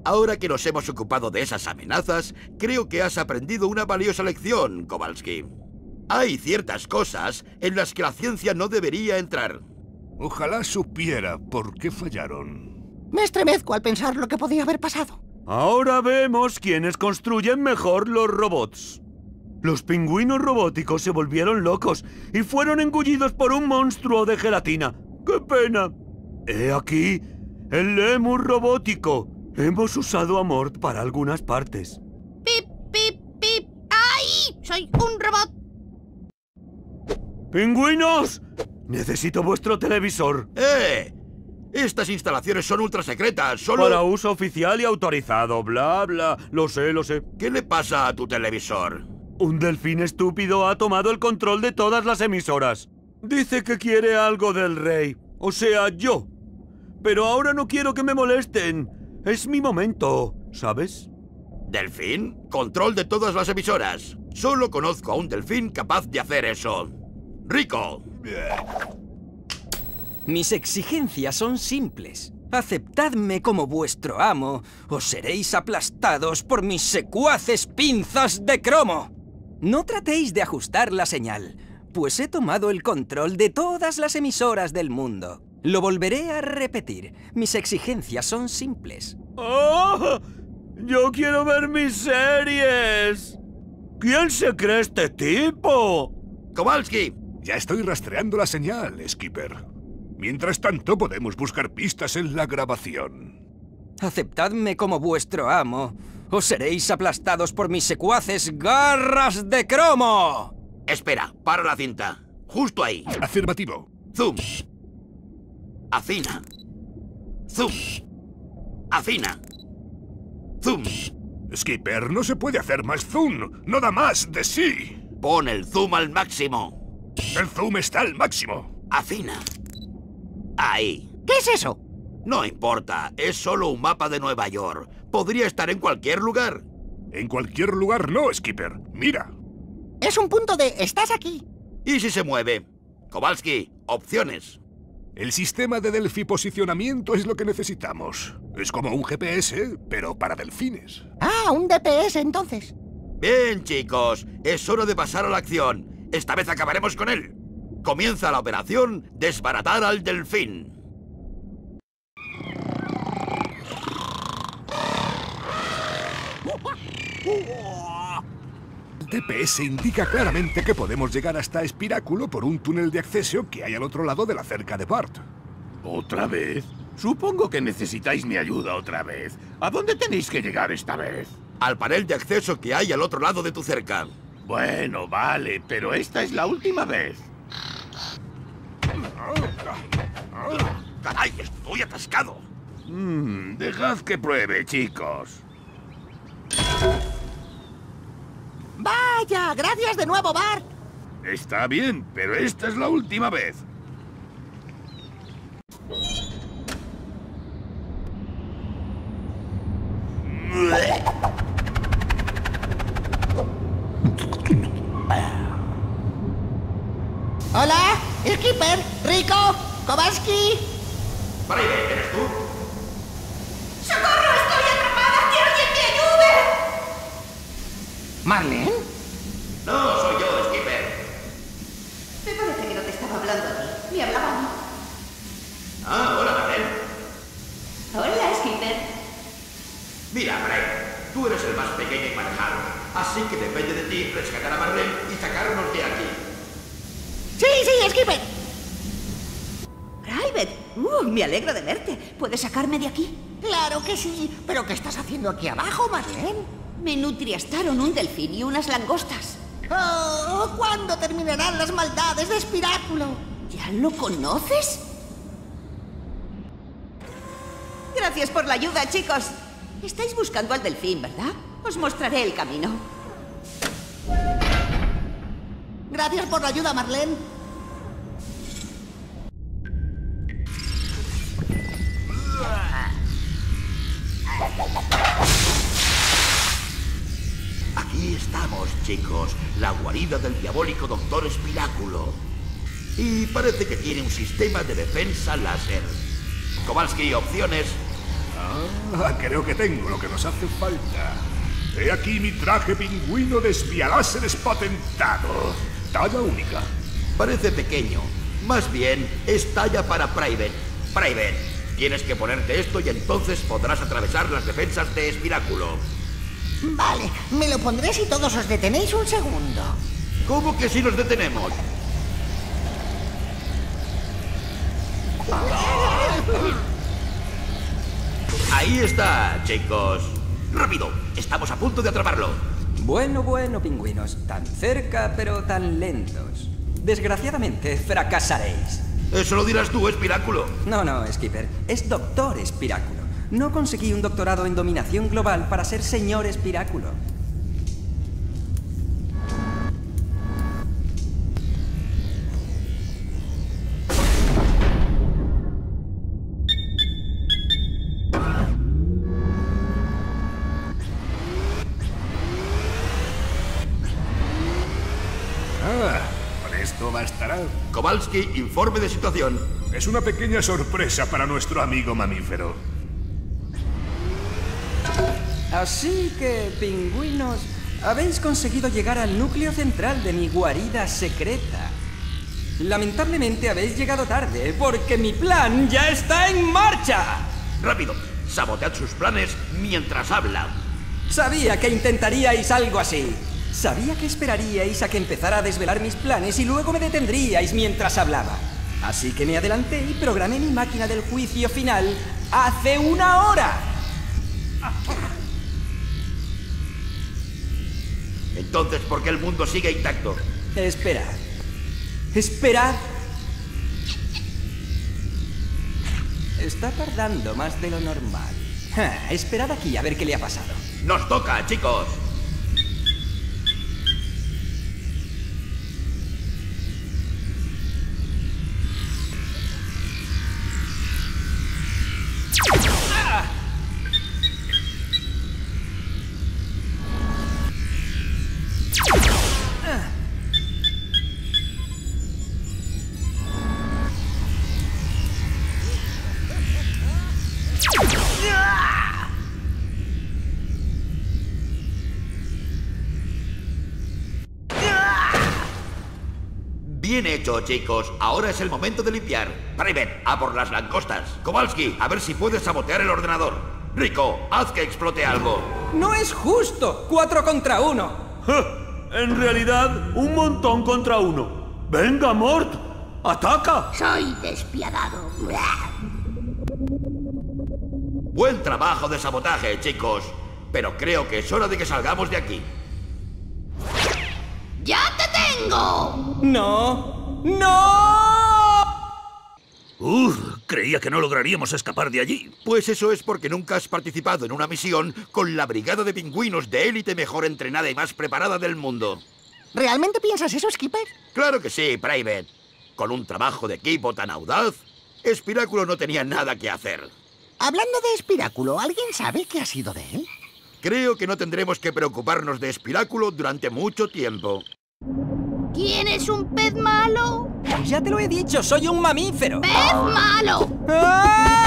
Ahora que nos hemos ocupado de esas amenazas, creo que has aprendido una valiosa lección, Kowalski. Hay ciertas cosas en las que la ciencia no debería entrar. Ojalá supiera por qué fallaron. Me estremezco al pensar lo que podía haber pasado. Ahora vemos quiénes construyen mejor los robots. Los pingüinos robóticos se volvieron locos y fueron engullidos por un monstruo de gelatina. ¡Qué pena! He aquí el lémur robótico. Hemos usado a Mort para algunas partes. ¡Pip, pip, pip! ¡Ay! ¡Soy un robot! ¡Pingüinos! Necesito vuestro televisor. Estas instalaciones son ultra secretas, solo... Para uso oficial y autorizado, bla, bla. Lo sé, lo sé. ¿Qué le pasa a tu televisor? Un delfín estúpido ha tomado el control de todas las emisoras. Dice que quiere algo del rey. O sea, yo. Pero ahora no quiero que me molesten. Es mi momento, ¿sabes? ¿Delfín? Control de todas las emisoras. Solo conozco a un delfín capaz de hacer eso. ¡Rico! Mis exigencias son simples. Aceptadme como vuestro amo, o seréis aplastados por mis secuaces pinzas de cromo. No tratéis de ajustar la señal, pues he tomado el control de todas las emisoras del mundo. Lo volveré a repetir. Mis exigencias son simples. ¡Oh! ¡Yo quiero ver mis series! ¿Quién se cree este tipo? ¡Kowalski! Ya estoy rastreando la señal, Skipper. Mientras tanto, podemos buscar pistas en la grabación. Aceptadme como vuestro amo, o seréis aplastados por mis secuaces garras de cromo. Espera, para la cinta. Justo ahí. Afirmativo. Zoom. Afina. Zoom. Afina. Zoom. Skipper, no se puede hacer más zoom. No da más de sí. Pon el zoom al máximo. El zoom está al máximo. Afina. Ahí. ¿Qué es eso? No importa, es solo un mapa de Nueva York. Podría estar en cualquier lugar. En cualquier lugar no, Skipper. Mira. Es un punto de «estás aquí». ¿Y si se mueve? Kowalski, opciones. El sistema de delfiposicionamiento es lo que necesitamos. Es como un GPS, pero para delfines. Ah, un DPS entonces. Bien, chicos, es hora de pasar a la acción. Esta vez acabaremos con él. Comienza la operación Desbaratar al Delfín. El DPS indica claramente que podemos llegar hasta Espiráculo por un túnel de acceso que hay al otro lado de la cerca de Bart. ¿Otra vez? Supongo que necesitáis mi ayuda otra vez. ¿A dónde tenéis que llegar esta vez? Al panel de acceso que hay al otro lado de tu cerca. Bueno, vale, pero esta es la última vez. ¡Caray, estoy atascado! Dejad que pruebe, chicos. Vaya, gracias de nuevo, Bart. Está bien, pero esta es la última vez. Hola, Skipper, Rico, Kowalski. Brave, ¿eres tú? ¡Socorro! ¡Estoy atrapada! ¡Que alguien me ayude! ¿Marlene? No, soy yo, Skipper. Me parece que no te estaba hablando a ti. Me hablaba a mí. Ah, hola, Marlene. Hola, Skipper. Mira, Brave, tú eres el más pequeño y manejado. Así que depende de ti rescatar a Marlene y sacarnos de aquí. Sí, Skipper. Private. Me alegro de verte. ¿Puedes sacarme de aquí? Claro que sí. ¿Pero qué estás haciendo aquí abajo, Marlene? Me nutriastaron un delfín y unas langostas. Oh, ¿cuándo terminarán las maldades de Espiráculo? ¿Ya lo conoces? Gracias por la ayuda, chicos. Estáis buscando al delfín, ¿verdad? Os mostraré el camino. Gracias por la ayuda, Marlene. Aquí estamos, chicos. La guarida del diabólico Doctor Espiráculo. Y parece que tiene un sistema de defensa láser. Kowalski, opciones. Creo que tengo lo que nos hace falta. He aquí mi traje pingüino de espialáseres patentado. Talla única. Parece pequeño. Más bien, es talla para Private. Private, tienes que ponerte esto y entonces podrás atravesar las defensas de Espiráculo. Vale, me lo pondré si todos os detenéis un segundo. ¿Cómo que si nos detenemos? Ahí está, chicos. ¡Rápido! Estamos a punto de atraparlo. Bueno, pingüinos. Tan cerca, pero tan lentos. Desgraciadamente, fracasaréis. Eso lo dirás tú, Espiráculo. No, Skipper. Es Doctor Espiráculo. No conseguí un doctorado en dominación global para ser señor Espiráculo. Con esto bastará. Kowalski, informe de situación. Es una pequeña sorpresa para nuestro amigo mamífero. Así que, pingüinos, habéis conseguido llegar al núcleo central de mi guarida secreta. Lamentablemente habéis llegado tarde, porque mi plan ya está en marcha. Rápido, sabotead sus planes mientras habla. Sabía que intentaríais algo así. Sabía que esperaríais a que empezara a desvelar mis planes y luego me detendríais mientras hablaba. Así que me adelanté y programé mi máquina del juicio final hace 1 hora. Entonces, ¿por qué el mundo sigue intacto? Esperad. Esperad. Está tardando más de lo normal. Esperad aquí a ver qué le ha pasado. ¡Nos toca, chicos! Bien hecho, chicos. Ahora es el momento de limpiar. Private, a por las langostas. Kowalski, a ver si puedes sabotear el ordenador. Rico, haz que explote algo. ¡No es justo! 4 contra 1. En realidad, un montón contra 1. ¡Venga, Mort! ¡Ataca! Soy despiadado. Buen trabajo de sabotaje, chicos. Pero creo que es hora de que salgamos de aquí. ¡Ya te tengo! ¡No! ¡No! Creía que no lograríamos escapar de allí. Pues eso es porque nunca has participado en una misión con la brigada de pingüinos de élite mejor entrenada y más preparada del mundo. ¿Realmente piensas eso, Skipper? Claro que sí, Private. Con un trabajo de equipo tan audaz, Espiráculo no tenía nada que hacer. Hablando de Espiráculo, ¿alguien sabe qué ha sido de él? Creo que no tendremos que preocuparnos de Espiráculo durante mucho tiempo. ¿Quién es un pez malo? Ya te lo he dicho, soy un mamífero. ¡Pez malo! ¡Ah!